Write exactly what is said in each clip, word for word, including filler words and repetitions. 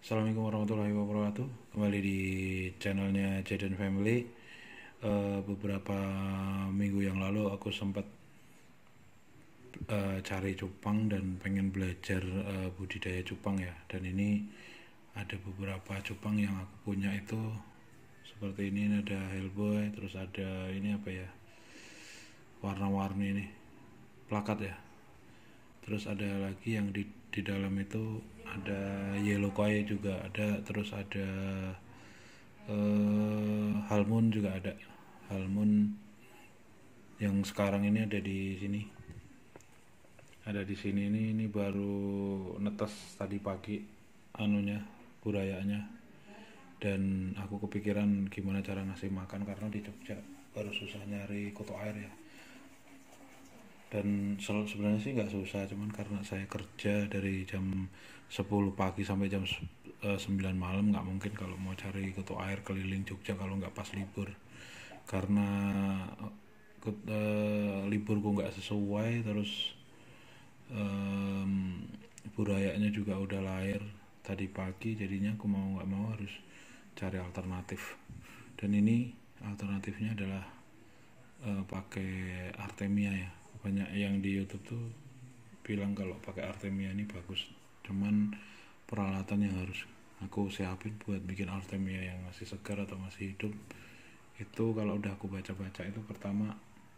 Assalamualaikum warahmatullahi wabarakatuh. Kembali di channelnya Jaden Family. Uh, beberapa minggu yang lalu aku sempat uh, cari cupang dan pengen belajar uh, budidaya cupang ya. Dan ini ada beberapa cupang yang aku punya itu seperti ini. Ini ada Hellboy, terus ada ini apa ya, warna-warni ini, plakat ya. Terus ada lagi yang di di dalam itu ada yellow koi juga ada, terus ada uh, halmoon juga ada. Halmoon yang sekarang ini ada di sini. Ada di sini ini ini baru netes tadi pagi anunya, burayanya. Dan aku kepikiran gimana cara ngasih makan karena di Jogja baru susah nyari kutu air ya. Dan sebenarnya sih nggak susah, cuman karena saya kerja dari jam sepuluh pagi sampai jam sembilan malam, nggak mungkin kalau mau cari kutu air keliling Jogja kalau nggak pas libur, karena uh, liburku nggak sesuai, terus um, burayanya juga udah lahir tadi pagi, jadinya aku mau nggak mau harus cari alternatif. Dan ini alternatifnya adalah uh, pakai Artemia ya. Banyak yang di YouTube tuh bilang kalau pakai Artemia ini bagus, cuman peralatan yang harus aku siapin buat bikin Artemia yang masih segar atau masih hidup itu, kalau udah aku baca-baca itu, pertama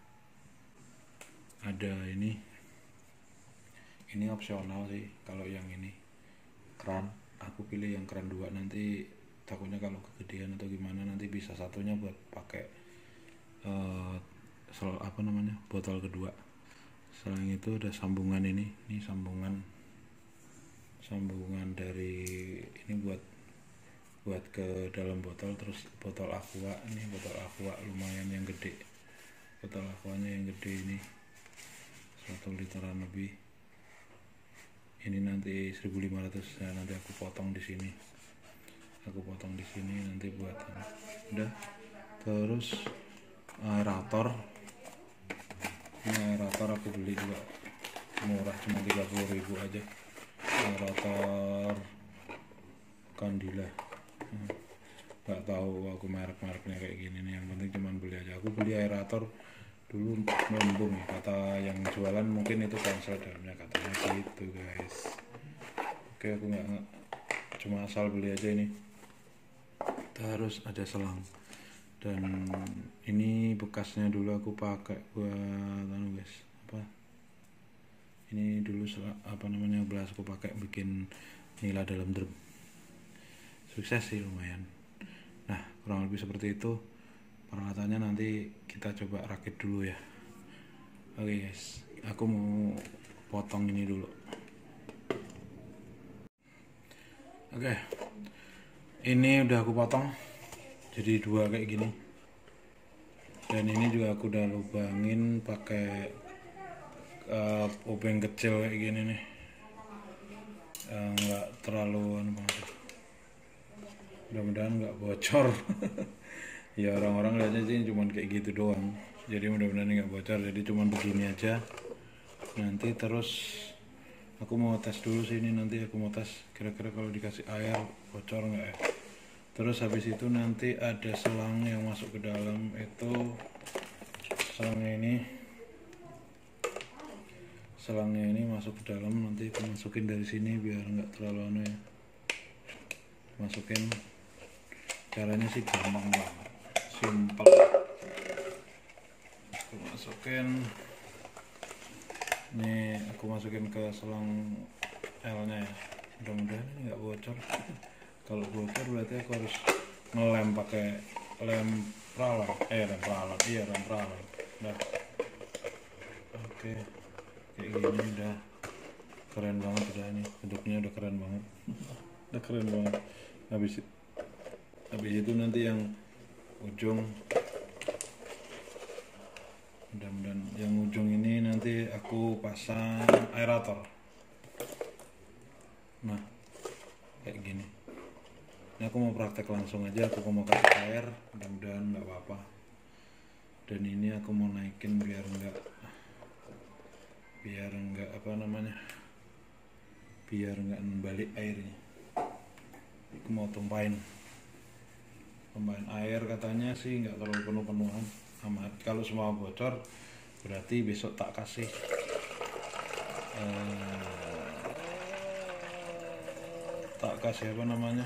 ada ini ini opsional sih. Kalau yang ini keran, aku pilih yang keran dua, nanti takutnya kalau kegedean atau gimana nanti bisa satunya buat pakai uh, sel, apa namanya botol kedua. Selain itu ada sambungan ini, ini sambungan sambungan dari ini buat buat ke dalam botol. Terus botol aqua, ini botol aqua lumayan yang gede, botol aquanya yang gede ini satu literan lebih. Ini nanti seribu lima ratus, ya, nanti aku potong di sini, aku potong di sini nanti buat udah. Terus aerator, ini aerator aku beli juga murah, cuma tiga puluh ribu aja. Aerator Candila, nggak tahu aku merek-mereknya kayak gini nih, yang penting cuman beli aja. Aku beli aerator dulu melembung, kata yang jualan mungkin itu cancel dalamnya, katanya gitu guys. Oke, aku nggak, cuma asal beli aja ini. Terus ada selang, dan ini bekasnya dulu aku pakai buat anu guys, apa ini dulu apa namanya belas aku pakai bikin nila dalam drum, sukses sih lumayan. Nah, kurang lebih seperti itu peralatannya, nanti kita coba rakit dulu ya. Oke guys, aku mau potong ini dulu. Oke, ini udah aku potong jadi dua kayak gini, dan ini juga aku udah lubangin pakai uh, obeng kecil kayak gini nih, nggak uh, terlalu anu banget, mudah-mudahan nggak bocor. Ya orang-orang lihatnya sih cuman kayak gitu doang, jadi mudah-mudahan nggak bocor. Jadi cuman begini aja nanti. Terus aku mau tes dulu sih ini, nanti aku mau tes kira-kira kalau dikasih air bocor nggak ya. Terus habis itu nanti ada selang yang masuk ke dalam, itu selangnya ini selangnya ini masuk ke dalam, nanti aku masukin dari sini biar nggak terlalu aneh ya. Masukin, caranya sih gampang banget, simple. Aku masukin ini, aku masukin ke selang L nya ya, mudah-mudahan ini nggak bocor. Kalau bocor berarti aku harus ngelem pakai lem pralat, eh lem pralat, iya lem pralat. Nah, oke, kayak gini udah keren banget, udah ini bentuknya udah keren banget, udah keren banget. Habis habis itu nanti yang ujung, mudah-mudahan yang ujung ini nanti aku pasang aerator. Nah, kayak gini. Ini aku mau praktek langsung aja, aku mau kasih air, mudah-mudahan nggak apa-apa. Dan ini aku mau naikin biar nggak biar nggak apa namanya biar nggak balik airnya. mau tumpahin tumpahin air, katanya sih nggak terlalu penuh-penuhan amat. Kalau semua bocor berarti besok tak kasih eh, tak kasih apa namanya,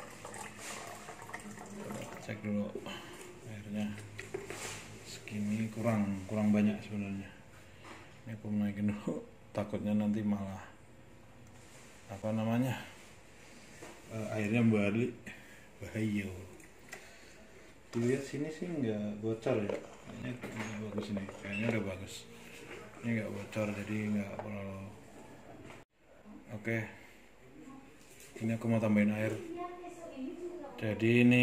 cek dulu airnya segini, kurang kurang banyak sebenarnya. Ini aku naikin dulu, takutnya nanti malah apa namanya uh, airnya balik, bahaya. Tuh lihat sini sih nggak bocor ya, kayaknya nggak bagus ini, kayaknya udah bagus. Ini nggak bocor jadi nggak perlu. Oke, ini aku mau tambahin air. Jadi ini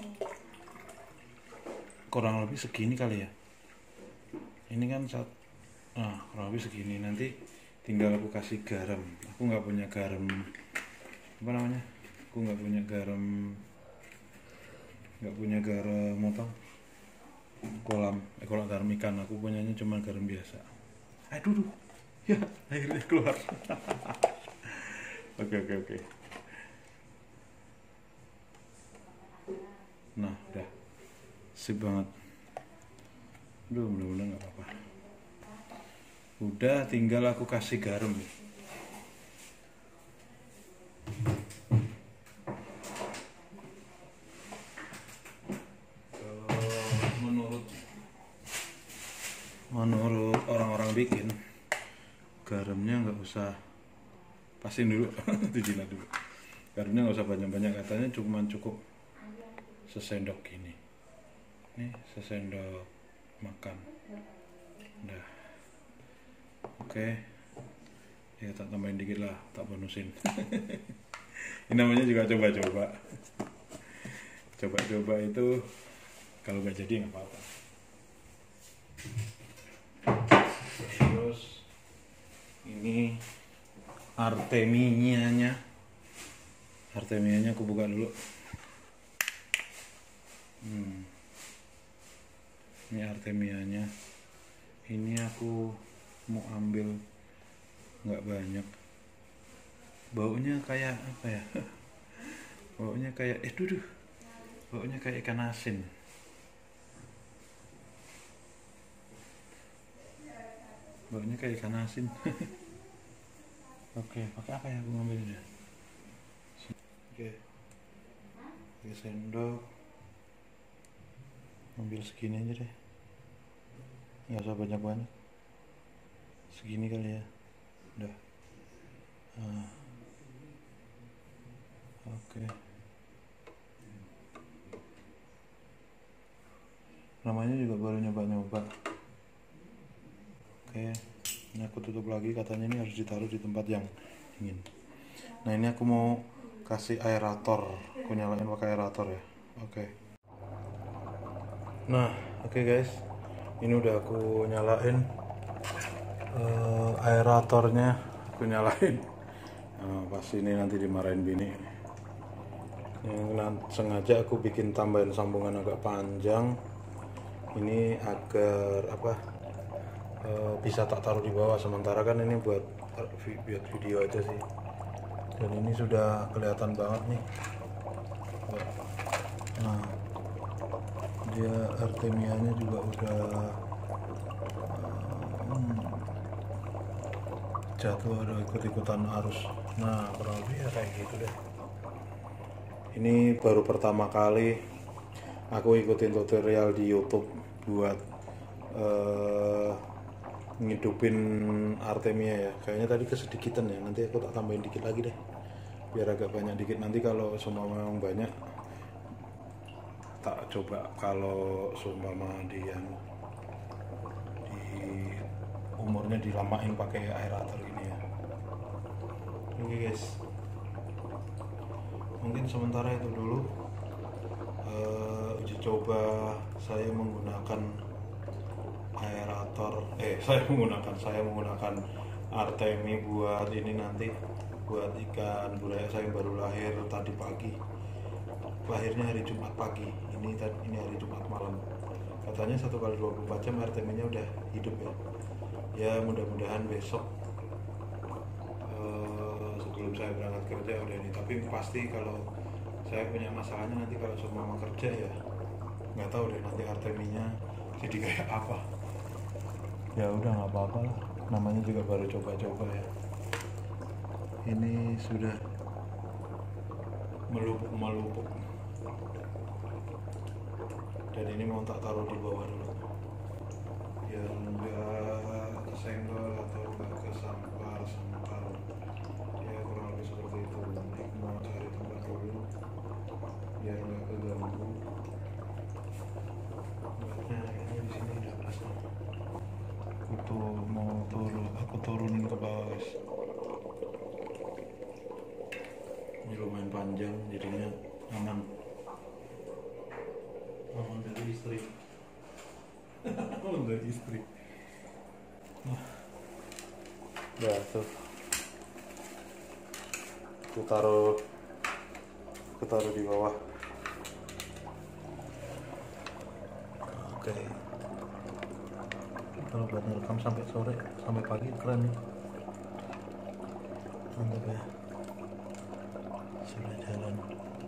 kurang lebih segini kali ya. Ini kan saat, nah kurang lebih segini. Nanti tinggal aku kasih garam. Aku nggak punya garam apa namanya, aku nggak punya garam nggak punya garam motong kolam eh kolam garam ikan. Aku punyanya cuma garam biasa. Aduh, ya akhirnya keluar. Oke oke oke. Nah udah sip banget. Duh, mudah-mudahan nggak apa-apa. Udah tinggal aku kasih garam. Kalau menurut menurut orang-orang bikin, garamnya nggak usah, pastiin dulu, dijilat dulu. Garamnya nggak usah banyak-banyak, katanya cuma cukup sesendok gini. Nih sesendok makan. Udah. Oke, ya tak tambahin dikit lah, tak bonusin. Ini namanya juga coba-coba. Coba-coba itu kalau nggak jadi nggak apa-apa. Terus ini artemianya, artemianya aku buka dulu. Hmm. Ini artemianya. Ini aku mau ambil nggak banyak. Baunya kayak apa ya? Baunya kayak eh duduh. Baunya kayak ikan asin. Baunya kayak ikan asin. Oke, pakai apa ya aku ngambilnya? Oke. Pakai sendok. Ambil segini aja deh. Nggak usah banyak-banyak. Segini kali ya. Udah. Nah. Oke. Namanya juga baru nyoba-nyoba. Oke. Ini aku tutup lagi, katanya ini harus ditaruh di tempat yang dingin. Nah, ini aku mau kasih aerator. Aku nyalain pakai aerator ya. Oke. Nah, oke okay guys. Ini udah aku nyalain uh, aeratornya, aku nyalain. Nah, pasti ini nanti dimarahin bini. Yang sengaja aku bikin tambahin sambungan agak panjang. Ini agar apa? Uh, bisa tak taruh di bawah. Sementara kan ini buat buat video aja sih. Dan ini sudah kelihatan banget nih. Nah, dia artemianya juga udah hmm, jatuh, ada ikut-ikutan arus. Nah, kurang lebih ya kayak gitu deh. Ini baru pertama kali aku ikutin tutorial di YouTube buat uh, ngidupin artemia ya. Kayaknya tadi kesedikitan ya, nanti aku tak tambahin dikit lagi deh biar agak banyak dikit. Nanti kalau semua memang banyak tak coba, kalau seumpama di yang di umurnya dilamain pakai aerator ini ya. Oke guys, mungkin sementara itu dulu uh, uji coba saya menggunakan aerator eh saya menggunakan saya menggunakan artemi buat ini, nanti buat ikan buraya saya yang baru lahir tadi pagi. Lahirnya hari Jumat pagi, ini ini hari Jumat malam. Katanya satu kali dua puluh empat jam arteminya udah hidup ya. Ya mudah-mudahan besok uh, sebelum saya berangkat kerja udah ini. Tapi pasti kalau saya punya masalahnya nanti kalau semua mama kerja ya nggak tahu deh nanti Arteminya jadi kayak apa. Ya udah nggak apa-apa lah, namanya juga baru coba-coba ya. Ini sudah melupuk-melupuk dan ini mau tak taruh di bawah dulu biar nggak kesenggol atau nggak kesampar-sampar ya, kurang lebih seperti itu. Ini mau cari tempat dulu biar nggak keganggu. Buatnya ini di sini udah pas nih. Aku tuh mau turun, aku turunin ke bawah guys. Ini lumayan panjang jadinya aman. Aman dari istri. Aman dari istri. Nah, udah tuh. Aku taruh, aku taruh di bawah. Oke. Kalau buat ngerekam sampai sore, sampai pagi keren nih. Mantap ya. Sudah jalan.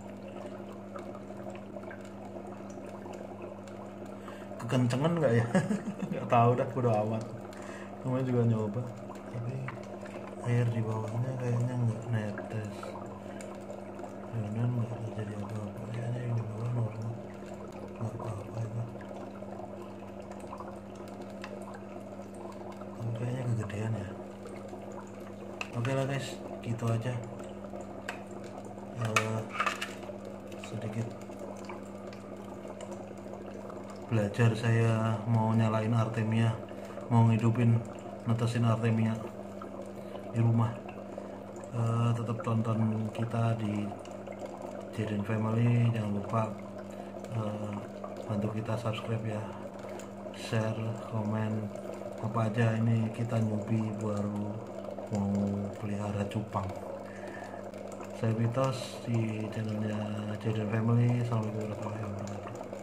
Kekencengan nggak ya? Nggak tahu dah, udah amat. Namanya juga nyoba, tapi air di bawahnya kayaknya nggak netes. Jangan nggak terjadi apa-apa. Kayaknya yang di bawah normal, nggak apa-apa itu. Tapi kayaknya kegedean ya. Oke lah guys, gitu aja. Uh, sedikit belajar saya mau nyalain Artemia, mau ngidupin, netesin Artemia di rumah. Uh, tetap tonton kita di Jaden Family, jangan lupa uh, bantu kita subscribe ya, share, komen, apa aja. Ini kita newbie baru mau pelihara cupang. Saya Vitos di channelnya Jaden Family. Assalamualaikum warahmatullahi wabarakatuh.